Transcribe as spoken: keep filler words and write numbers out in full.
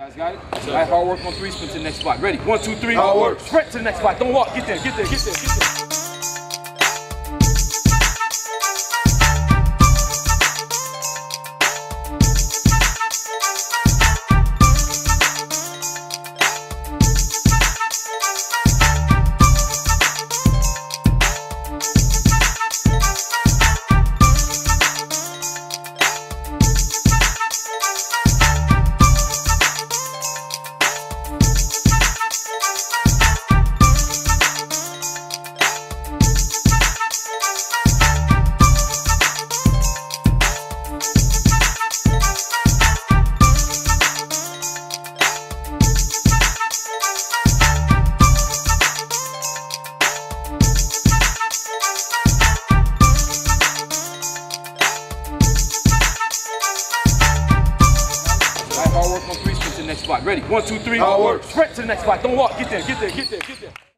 Guys got it? All right, hard work on three, sprint to the next spot. Ready? One, two, three. Hard work. Sprint to the next spot. Don't walk. Get there, get there, get there, get there. Hard work on three, sprint to the next spot. Ready? One, two, three. Hard work. Sprint to the next spot. Don't walk. Get there, get there, get there, get there.